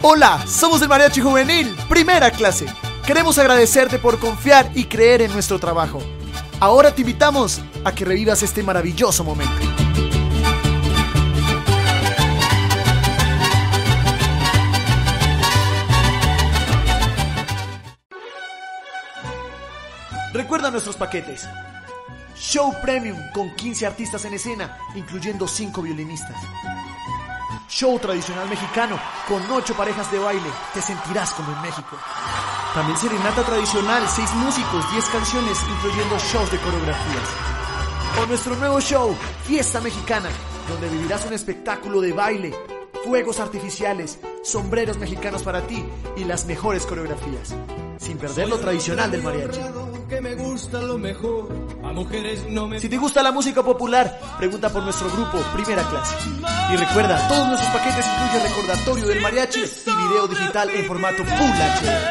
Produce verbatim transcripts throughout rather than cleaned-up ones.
Hola, somos el Mariachi Juvenil, primera clase. Queremos agradecerte por confiar y creer en nuestro trabajo. Ahora te invitamos a que revivas este maravilloso momento. Recuerda nuestros paquetes. Show Premium con quince artistas en escena, incluyendo cinco violinistas. Show tradicional mexicano con ocho parejas de baile, te sentirás como en México. También serenata tradicional, seis músicos, diez canciones, incluyendo shows de coreografías. O nuestro nuevo show, Fiesta Mexicana, donde vivirás un espectáculo de baile, fuegos artificiales, sombreros mexicanos para ti y las mejores coreografías, sin perder lo tradicional del mariachi. Que me gusta lo mejor, a mujeres no me... Si te gusta la música popular, pregunta por nuestro grupo Primera Clase. Y recuerda, todos nuestros paquetes incluyen recordatorio del mariachi y video digital en formato Full H D.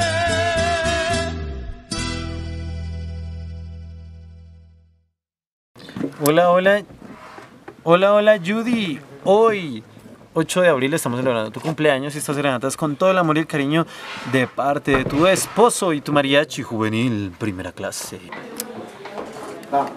Hola, hola. Hola, hola, Judy. Hoy, ocho de abril, estamos celebrando tu cumpleaños y estas serenatas con todo el amor y el cariño de parte de tu esposo y tu mariachi juvenil primera clase. Ah.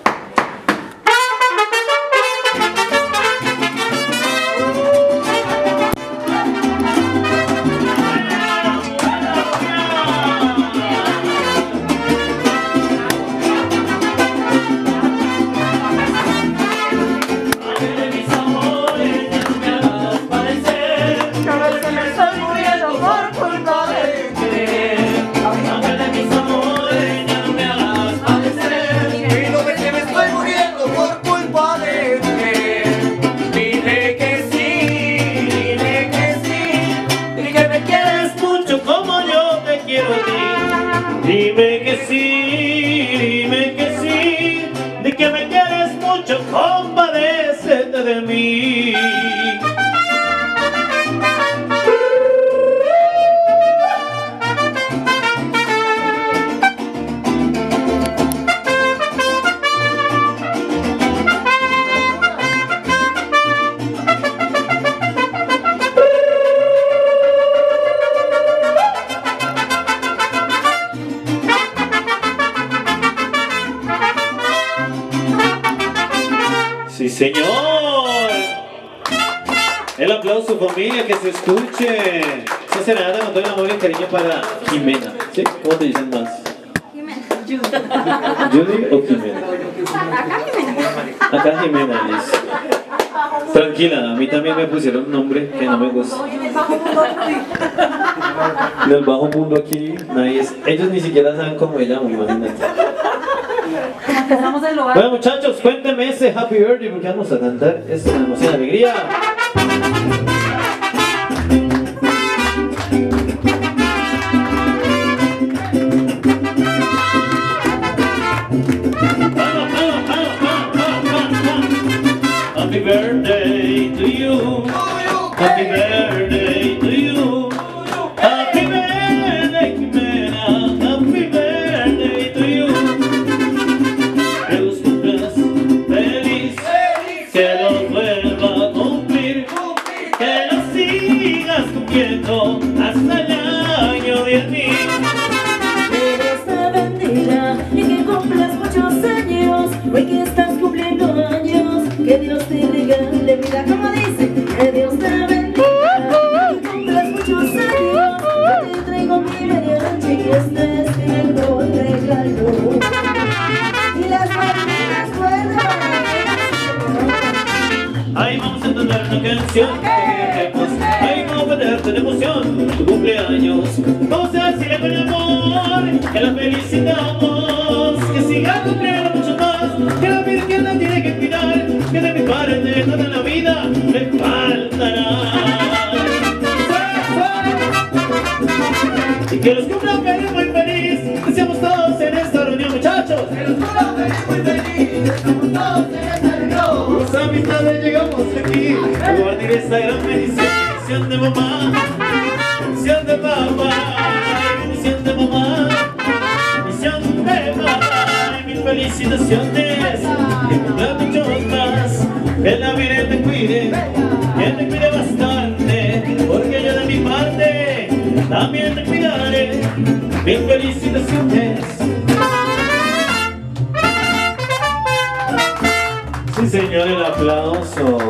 Dime que sí, dime que sí, de que me quieres mucho, compadécete de mí. ¡Sí, señor! El aplauso, familia, que se escuche. Esta serenata con todo el amor y el cariño para Jimena. ¿Sí? ¿Cómo te dicen más? Jimena. ¿Judy o Jimena? Acá Jimena. Acá Jimena, Liz. Tranquila, a mí también me pusieron un nombre que no me gusta. En el bajo mundo aquí, nadie es... Ellos ni siquiera saben cómo ella, imagínate. Bueno, muchachos, cuéntenme ese Happy Birthday porque vamos a cantar esta emoción, alegría. Happy birthday to you. Happy birthday to you. Happy birthday, Jimena. Happy birthday to you. Que los cumplas feliz, que los vuelva a cumplir, que los sigas cumpliendo hasta el año diez mil. Que Dios te bendiga y que cumplas muchos años, hoy que estás cumpliendo años, que Dios te regale vida, como dice, que Dios te bendiga y que cumplas muchos años, yo te traigo mi mariachi, que este es mi mejor regalo. Y las marinas fuertes. Ahí vamos a entonar una canción que queremos. Ahí vamos a ponerte de emoción tu cumpleaños. Vamos a decirle con amor que la felicitamos, que siga cumpliendo mucho más, que la Virgen la tiene que cuidar, que de mi parte toda la vida me faltará. Y que los cumplan feliz, muy feliz, deseamos todos en esta reunión, muchachos. Que los cumplan feliz, muy feliz, deseamos todos en esta reunión. Los amistades llegamos aquí a compartir esta gran bendición, bendición de mamá, bendición de papá, bendición de mamá, bendición de papá, y mil felicitaciones, que cumplan muchos más, que la Virgen te cuide, que te cuide bastante, porque yo de mi parte también te cuidaré. Mil felicitaciones. Sí, señor, el aplauso.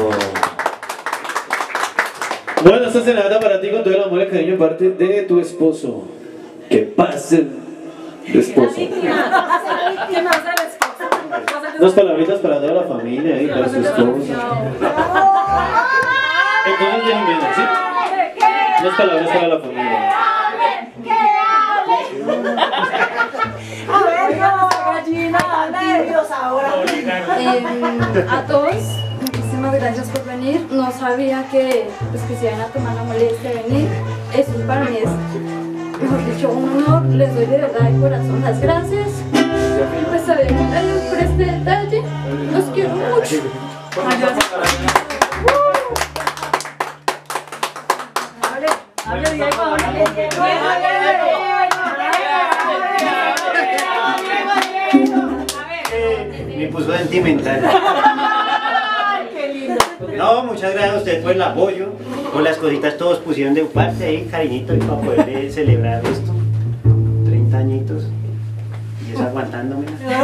Bueno, esta serenata para ti con todo el amor y cariño, parte de tu esposo. Que pase tu esposo. ¿Qué más del esposo? Unas palabritas para toda la familia y para su esposo. Entonces de Jimena, ¿sí? Unas palabras para la familia. Eh, a todos, muchísimas gracias por venir. No sabía que, pues, que se iban a tomar la molestia de venir. Eso para mí es, mejor dicho, un honor. Les doy de verdad de corazón las gracias. Pues sabemos darles por este detalle. Los quiero mucho. Me puso sentimental. No, muchas gracias a ustedes por el apoyo, por las cositas todos pusieron de parte ahí, cariñito, y para poder eh, celebrar esto. treinta añitos. Y es aguantándome.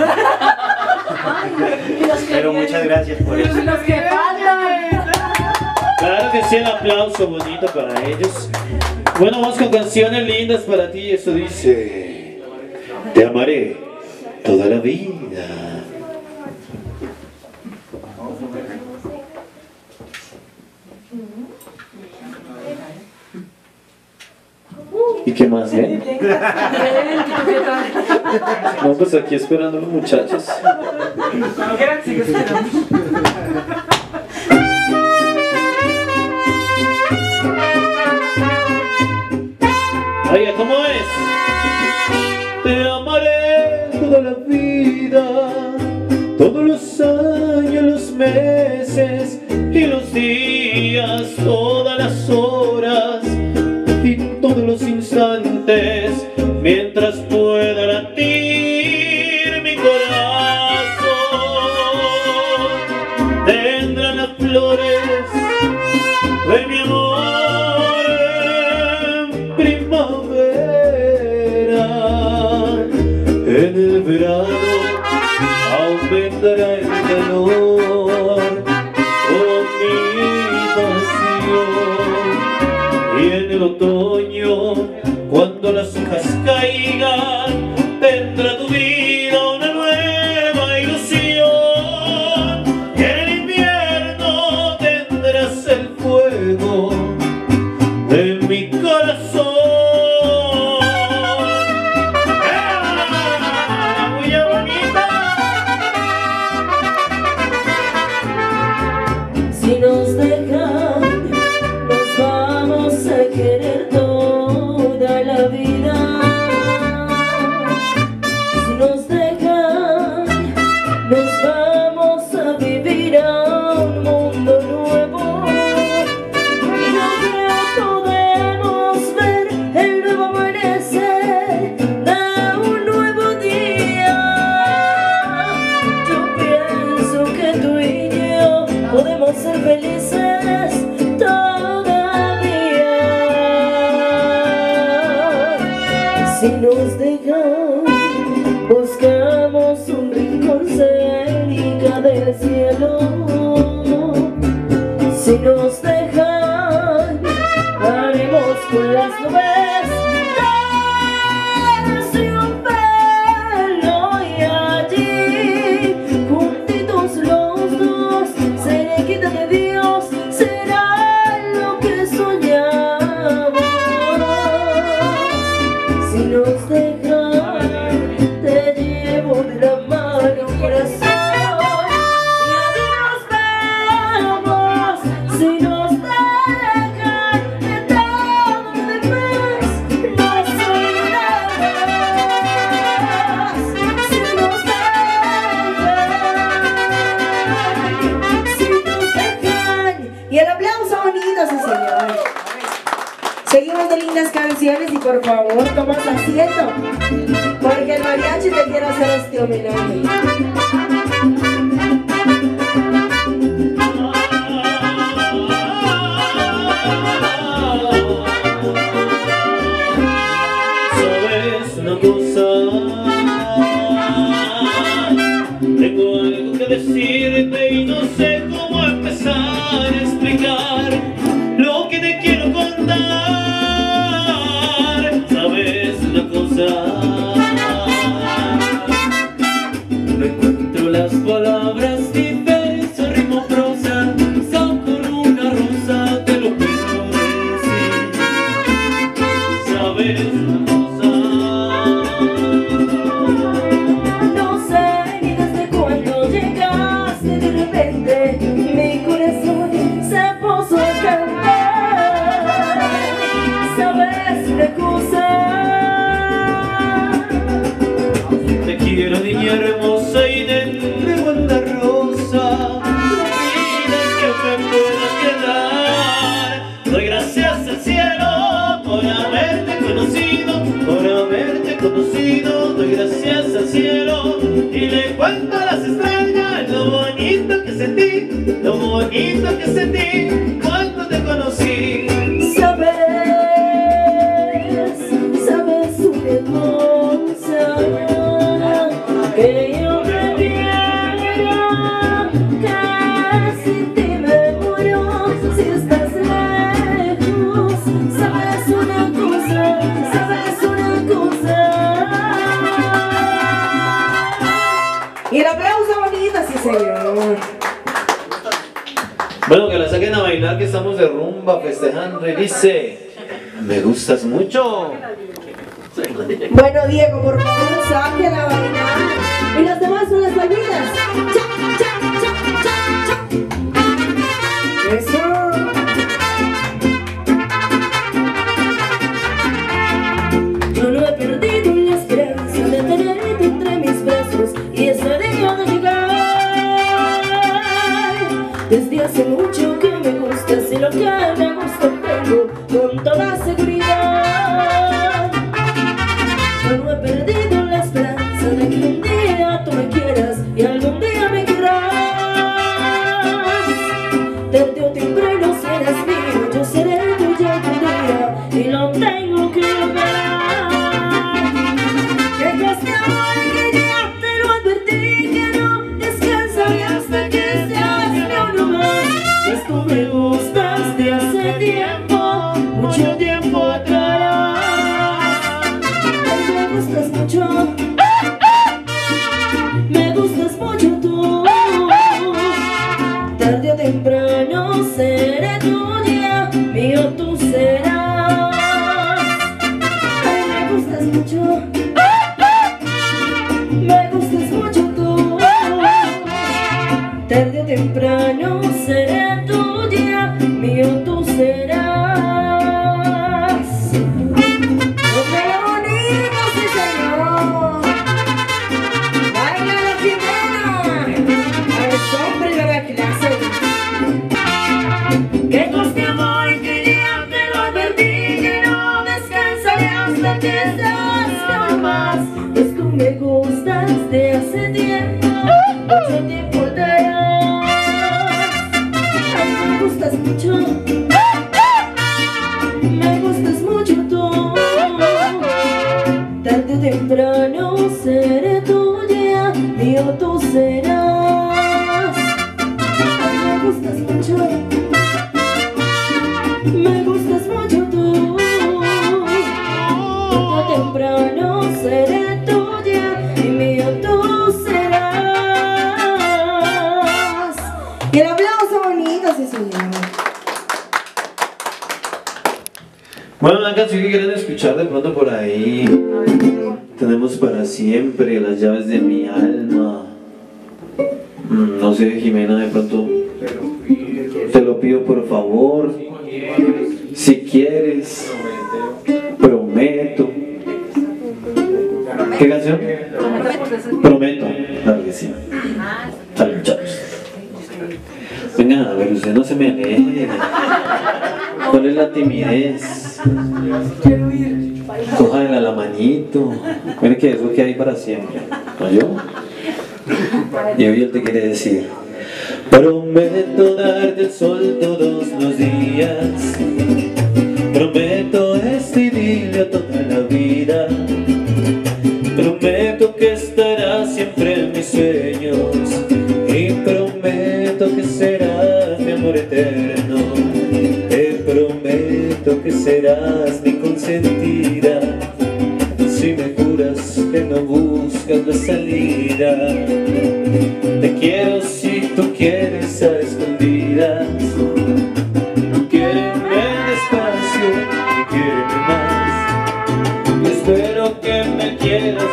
Pero muchas gracias por eso. Claro que sí, el aplauso bonito para ellos. Bueno, vamos con canciones lindas para ti. Eso dice: te amaré toda la vida. ¿Y qué más, eh? No, pues aquí esperando a los muchachos. Cuando quieran, sigue esperando. Oiga, ¿cómo es? Te amaré toda la vida, todos los años, los meses y los días, todas las horas y todos los instantes, mientras pueda latir mi corazón. Tendrán las flores de mi amor en primavera, en el verano aumentará el calor con mi pasión, y en el otoño, cuando las hojas caigan, tendrá tu vida una nueva ilusión, y en el invierno tendrás el fuego de mi corazón. ¡Ah! ¡Muy bonita! Si nos dejan, nos vamos a querer toda la vida. Si nos dejan, nos vamos a vivir a un mundo nuevo. Yo creo podemos ver el nuevo amanecer de un nuevo día. Yo pienso que tú y yo podemos ser felices todavía. Si nos dejan, buscamos un rincón cerca del cielo. Si nos dejan, haremos con las nubes darse un pelo, y allí, juntitos los dos, cerquita de Dios, será lo que soñamos. Si nos dejan, te llevo de la mano, corazón, y allí nos vemos. Si nos dejan, de todo lo demás nos olvidamos. Si nos dejan, si nos dejan. Y el aplauso bonito, sí, señor. Seguimos de lindas canciones y por favor, tomas asiento, porque el mariachi te quiere hacer este homenaje. niña hermosa y de Wanda Rosa, no pidas que me pueda quedar. Doy gracias al cielo por haberte conocido, por haberte conocido. Doy gracias al cielo y le cuento a las estrellas lo bonito que sentí, lo bonito que sentí cuando te conocí. Sabes, sabes su hermosa, que yo prefiero que sin ti me muero. Si estás lejos, sabes una cosa, sabes una cosa. Y el aplauso bonito, sí señor. Bueno, que la saquen a bailar, que estamos de rumba festejando. Y dice: me gustas mucho. Bueno, Diego, por favor, saque la bailar. Y las demás son las palmitas. ¡Cha, cha, cha, cha, cha! ¡Eso! Yo no he perdido la esperanza de tenerte entre mis brazos y ese día de llegar. Desde hace mucho que me gustas y lo que me gusta tengo con toda seguridad. Yo no he perdido la esperanza de que un día tú me quieras y algún día me querrás. Tarde o temprano serás mío, yo seré tuya algún día y lo tengo que lograr. Que este amor que ya te lo advertí, que no descansaré hasta que seas mío nomás. Pues tú me gustas de hace tiempo, mucho tiempo atrás. Me gustas mucho, me gustas mucho tú. Tarde o temprano seré tuya, mío tú serás. Ay, me gustas mucho, me gustas mucho tú. Tarde o temprano seré tuya, mío tú serás. Que coste amor que ya te lo advertí, que no descansaré hasta que seas no más. Pues tú me gustas de hace tiempo, mucho tiempo atrás. Ay, me gustas mucho, me gustas mucho tú. Tarde o temprano seré tuya, mío tú serás. Ay, me gustas mucho, me gustas mucho tú. Tarde o temprano seré tuya y mío tú serás. Y el aplauso bonito, sí señor. Bueno, una canción que quieren escuchar de pronto por ahí. Tenemos Para Siempre, Las Llaves de Mi Alma. Mm, No sé, Jimena, de pronto te lo pido por favor. Si quieres, prometo. ¿Qué canción? Prometo. Claro que sí. Dale, muchachos. Venga, a ver, usted no se me aleje. ¿Cuál es la timidez? Cójala la manito. Mire que es lo que hay para siempre. ¿No yo? Y hoy él te quiere decir: prometo darte el sol todos los días. Prometo este idilio toda la vida. Prometo que estarás siempre en mis sueños. Y prometo que serás mi amor eterno. Te prometo que serás mi consentida. Si me juras que no buscas la salida. Te quiero si tú quieres a escondidas. Quiéreme despacio y quiéreme más. Y espero que me quieras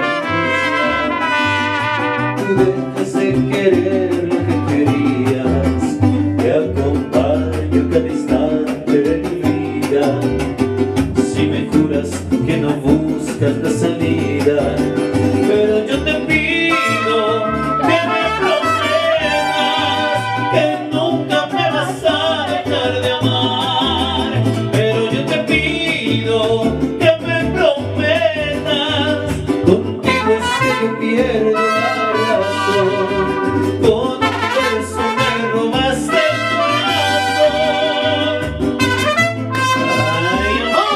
y tú dejas de querer lo que querías. Te acompaño cada instante de mi vida. Si me juras que no buscas la salida, pero yo te pido yo pierdo la razón. Con un beso me robaste el corazón. Ay,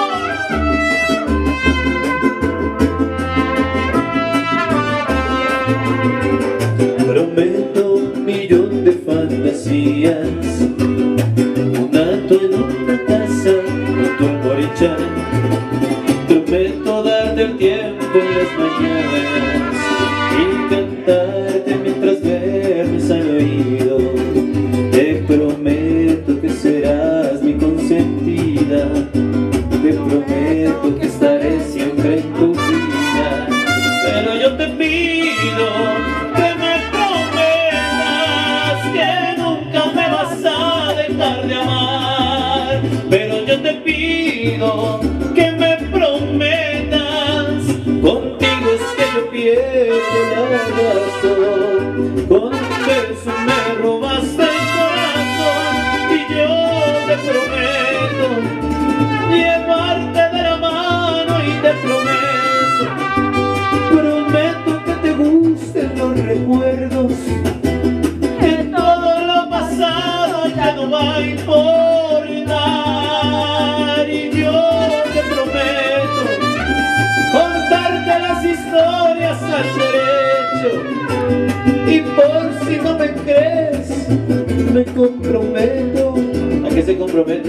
amor. Prometo un millón de fantasías, un acto en una casa con tu amor y char. Prometo darte el tiempo en las mañanas y cantarte mientras duermes al oído. Te prometo que serás mi consentida. Te prometo que estaré siempre en tu vida. Pero yo te pido que me prometas que nunca me vas a dejar de amar. Pero yo te pido que me prometas, contigo es que yo pierdo la razón. Con un beso me robaste el corazón y yo te prometo llevarte de la mano y te prometo, prometo que te gusten los recuerdos, que todo lo pasado ya no va a importar. Y yo te prometo contarte las historias al derecho. Y por si no me crees, me comprometo. ¿A qué se compromete?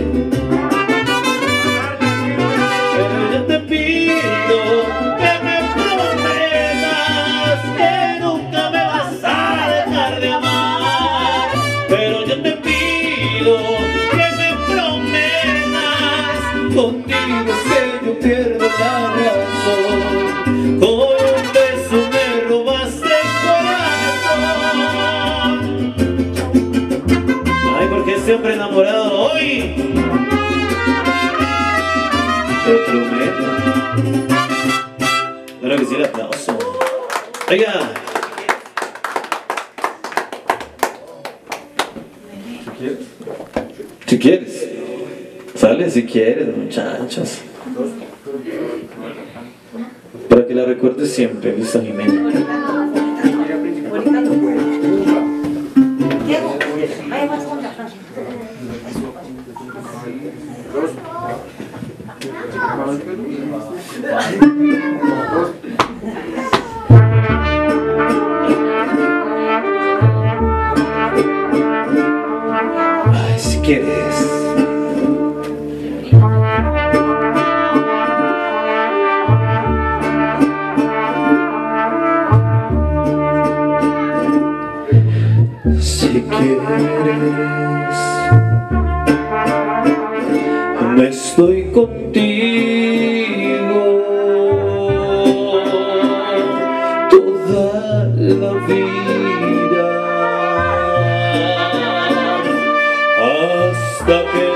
Pero yo te pido que me prometas que nunca me vas a dejar de amar. Pero yo te pido que me prometas, contigo es que yo pierdo la razón. Con un beso me robaste el corazón. Ay, porque este hombre enamorado hoy. Te prometo. Ahora que sí el aplauso. Oiga. Si quieres. Sale si quieres, muchachos. Para que la recuerdes siempre, Luisa Jiménez. Ay, si quieres. Si quieres, me estoy contigo toda la vida hasta que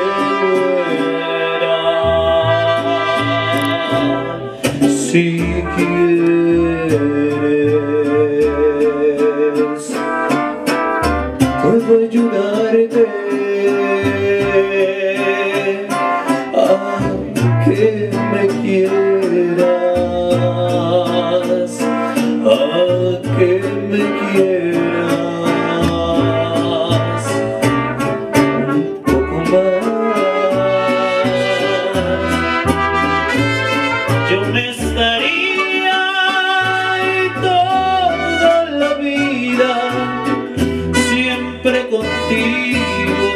muera. Si quieres, puedo ayudarte a que me quieras, a que me quieras un poco más. Yo me estaría toda la vida siempre contigo.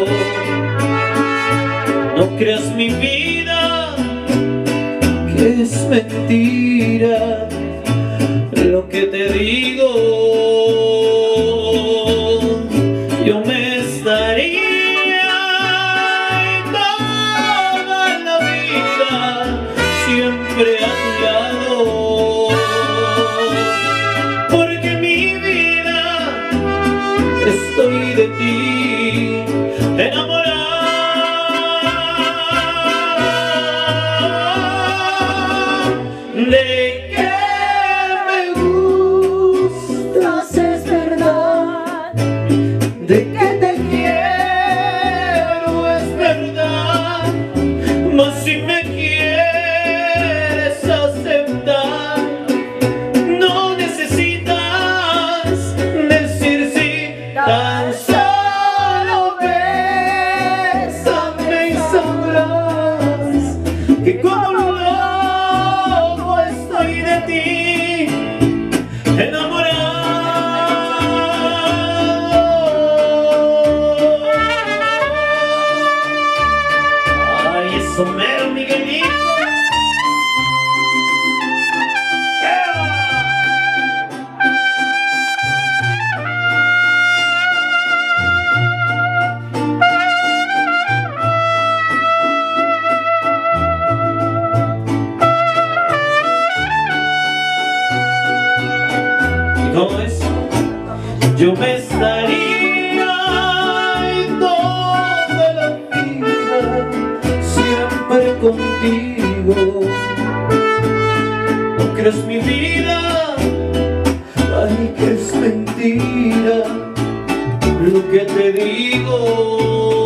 No creas mi vida, que es mentira lo que te digo. Yo me estaría toda la vida siempre a tu lado, porque mi vida estoy de ti enamorado. De que me gustas yo me estaría en toda la vida siempre contigo. No creas mi vida, ay, que es mentira lo que te digo.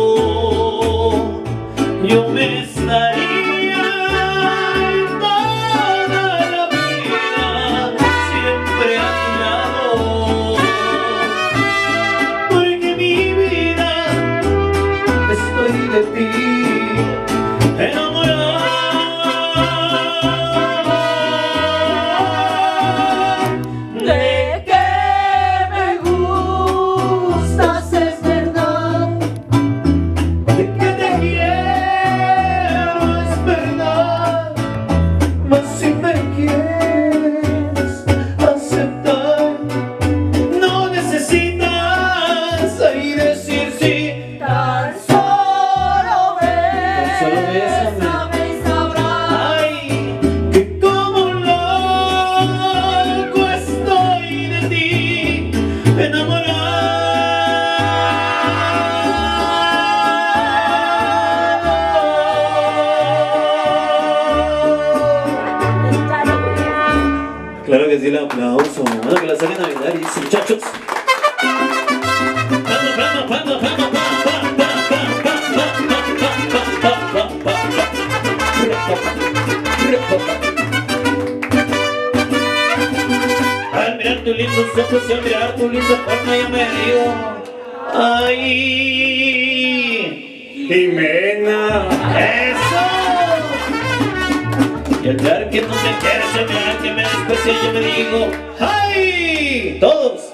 Yo me estaría en toda la vida siempre a tu lado, porque mi vida estoy de ti enamorado. De que me gustas es verdad, De que te quiero es verdad, mas si me quieres aceptar, no necesitas ahí decir sí. tan solo solo bésame. bésame y sabrás Ay, que como loco estoy de ti, enamorado. Claro que sí, el aplauso. Bueno, que la saquen a bailar y dice, muchachos. Palma, palma, palma, palma, pa, pa, pa, pa, pa, pa, pa, pa, pa, pa. Al mirar tus lindos ojos y al mirar tu linda forma yo me digo, ay, Jimena, eso. Y al mirar que no me quieres, y al mirar que me desprecia yo me digo, ay, todos.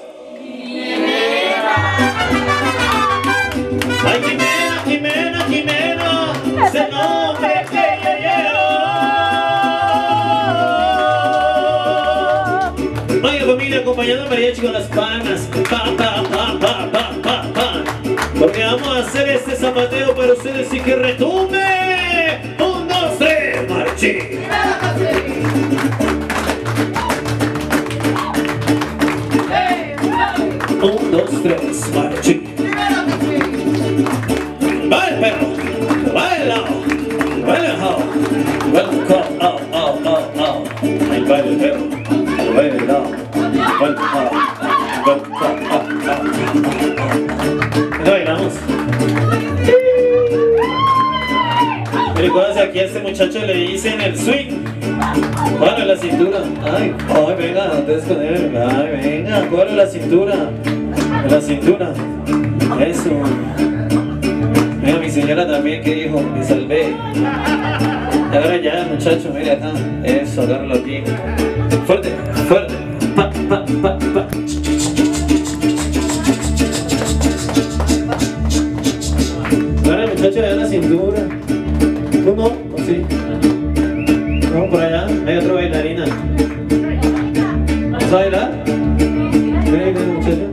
Ay, Jimena, Jimena, Jimena, ese nombre que yo llevo. Oiga, familia, acompañando a mariachi con las palmas, pa, pa, pa, pa, pa, pa, pa. Porque vamos a hacer este zapateo para ustedes y que retumbe. Un, dos, tres, marchi. Un, dos, tres, marchi. Va el perro, va el lado, va el lado, va el lado, oh, oh, oh, oh. Ahí va el perro, va el lado, va el lado, va el lado. ¿No bailamos? ¿Recuerdas aquí a este muchacho le dicen el swing? Cóbrale la cintura. Ay, ay, venga, ustedes con él. Ay, venga, cóbrale la cintura. La cintura. Eso. Mira, mi señora también, que dijo, me salvé. Ahora ya, muchacho, mira acá. Eso, agárralo aquí. Fuerte, fuerte. Pa, pa, pa, pa. Ahora, muchacho, le da la cintura. ¿Tú no? ¿O sí? Vamos por allá. Hay otra bailarina. ¿Vas a bailar? Mira, mira, muchacho.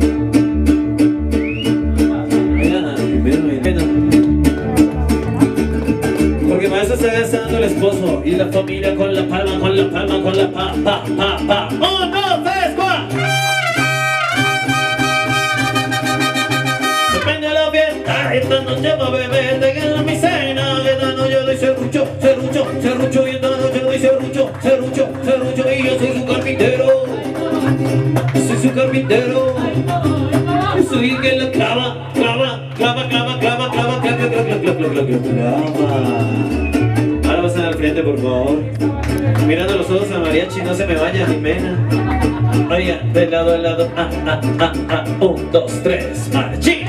Porque para eso está gastando el esposo y la familia con la palma, con la palma, con la pa, pa, pa, pa. ¡Un, dos, tres, cuatro! Depende de la fiesta, esta noche va a beber, de mi cena, esta noche doy serrucho, serrucho, serrucho, y esta noche doy serrucho, serrucho, serrucho, y yo soy su carpintero, soy su carpintero, soy el que la clava, clava, clava, clava, clava, clava, clava, clava, clava, clava, clava, clava. Ahora pasen al frente, por favor. Mirando los ojos a mariachi, no se me vaya, Jimena. Oiga, de lado a lado, ah, ah, ah, ah, un, dos, tres, marchi.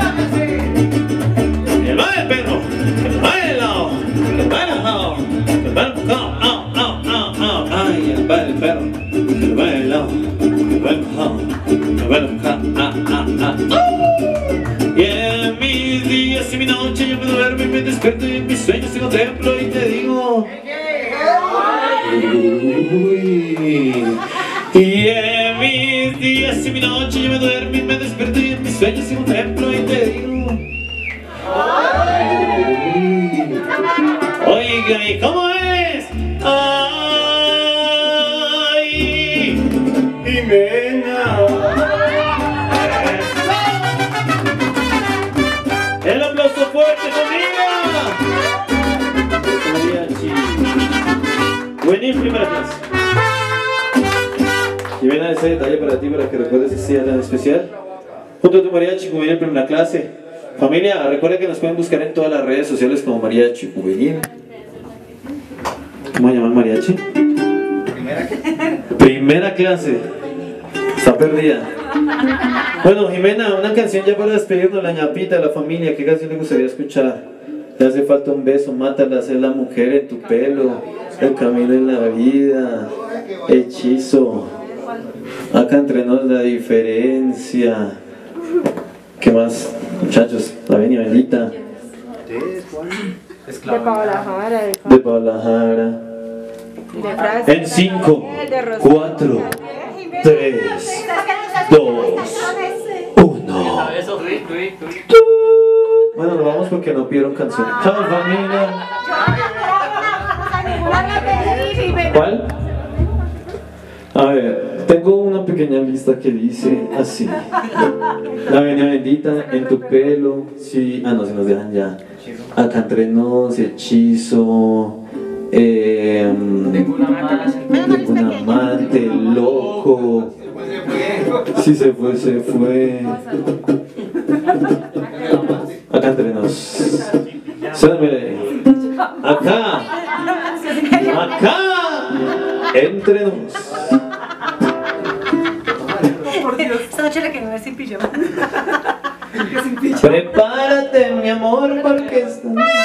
El va del perro, el va del lado, el va del lado, el va del lado, ah, ah, ah, ah, ay, el va del perro, el va del lado, el va del lado, el va del lado, ah, ah, ah, ah. Y en mis días y mi noche yo me duermo y me despierto y en mis sueños te contemplo y te digo, uy. Y en mis días y mi noche yo me duermo y me despierto y en mis sueños te contemplo y te digo, oiga, ¿y cómo es? Ay, Jimena, Juvenil, primera clase. Y ven a ese detalle para ti, para que recuerdes ese día tan especial. Junto a tu mariachi juvenil, primera clase. Familia, recuerda que nos pueden buscar en todas las redes sociales como mariachi juvenil. ¿Cómo se llama mariachi? Primera clase. Primera clase. Está perdida. Bueno, Jimena, una canción ya para despedirnos, la ñapita, la familia. ¿Qué canción le gustaría escuchar? Te hace falta un beso, mátala, ser la mujer en tu pelo, el camino en la vida, hechizo. Acá entre nos la diferencia. ¿Qué más, muchachos? La venia bendita. De Paola Jara. De Paola Jara. En cinco, cuatro, tres, dos, uno. Bueno, nos vamos porque no pidieron canción. Chao, familia. ¿Cuál? A ver, tengo una pequeña lista que dice así. La venia bendita en tu pelo. Sí, ah no, se nos dejan ya. Acá entre nos, hechizo. Eh, ningún amante, loco. Si se fue, se fue. Acá entre nos. Suéname. Acá. Acá. Entre nos. Por Dios, esta noche la que me ve sin pijama. Prepárate, mi amor, porque está...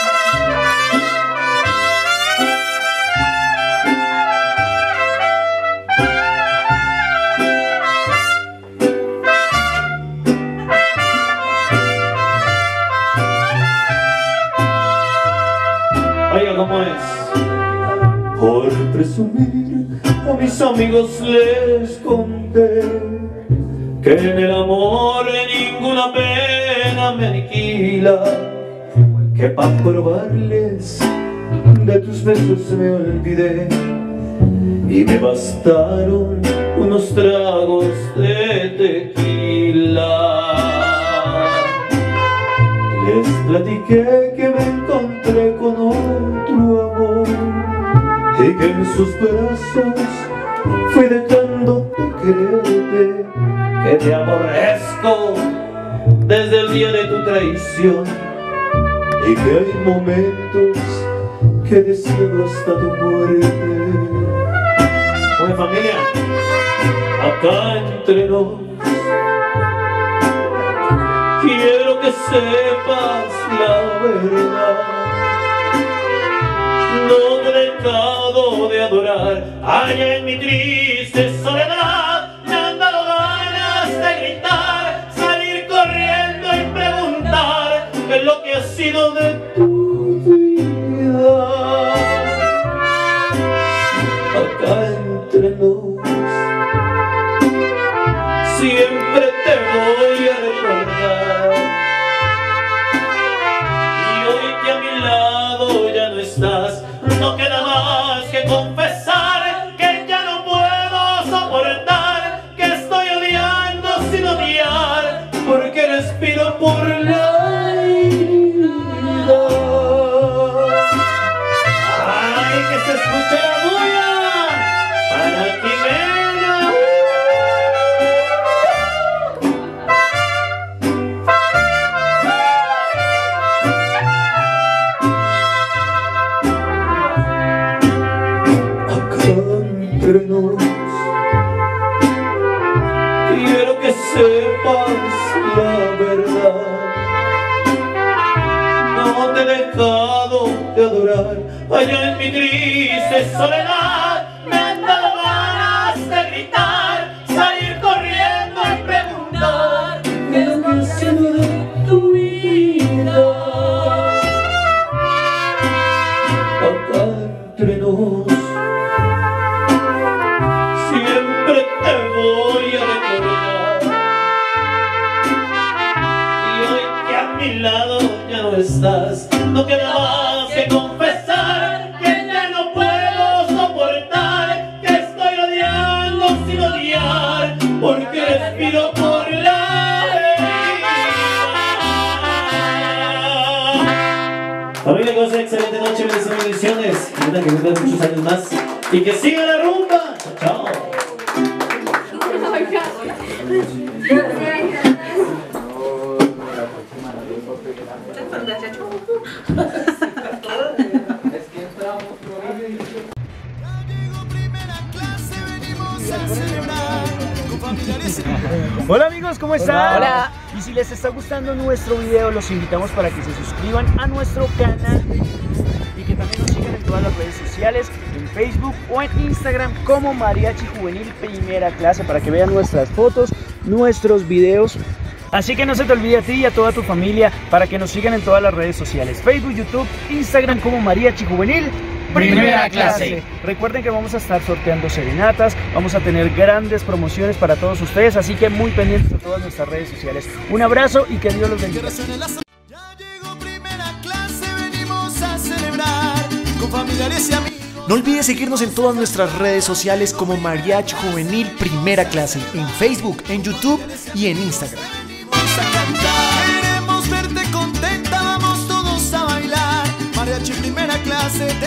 Oiga, ¿cómo es? Por presumir, a mis amigos les conté que en el amor ninguna pena me aniquila, que pa' probarles de tus besos me olvidé y me bastaron unos tragos de tequila. Les platiqué que me encontré con otro amor y que en sus brazos fui dejando de quererte, que te aborrezco desde el día de tu traición y que hay momentos que deseo hasta tu muerte. Oye, familia, acá entre nos quiero que sepas la verdad. No te he dejado de adorar allá en mi triste soledad. Me han dado ganas de gritar, salir corriendo y preguntar qué es lo que ha sido de tu vida. Acá entre nos siempre te voy a recordar. Y hoy que a mi lado ya no estás, no queda más que confesar que ya no puedo soportar, que estoy odiando sin odiar, porque respiro por la herida. ¡Ay, que se escuche la bulla! Para Jimena. Entre nos quiero que sepas la verdad. No te he dejado de adorar allá en mi triste soledad. Me han dado ganas de gritar, salir corriendo y preguntar qué es lo que ha sido de tu vida. Acá entre nos siempre te voy a recordar. Y hoy que a mi lado ya no estás, no queda más que confesar que ya no puedo soportar, que estoy odiando sin odiar, porque respiro por la herida. Familia, que pasen excelente noche, bendiciones, bendiciones. Que que cumplan muchos años más. Y que siga la rumba. Chao, chao. Hola amigos, ¿cómo están? Hola. Y si les está gustando nuestro video, los invitamos para que se suscriban a nuestro canal y que también nos sigan en todas las redes sociales, en Facebook o en Instagram como Mariachi Juvenil Primera Clase, para que vean nuestras fotos, nuestros videos. Así que no se te olvide a ti y a toda tu familia para que nos sigan en todas las redes sociales, Facebook, YouTube, Instagram como Mariachi Juvenil Primera Clase. Recuerden que vamos a estar sorteando serenatas, vamos a tener grandes promociones para todos ustedes, así que muy pendientes de todas nuestras redes sociales. Un abrazo y que Dios los bendiga. No olvides seguirnos en todas nuestras redes sociales como Mariachi Juvenil Primera Clase, en Facebook, en YouTube y en Instagram. Queremos verte contenta, vamos todos a bailar. Mariachi Primera Clase.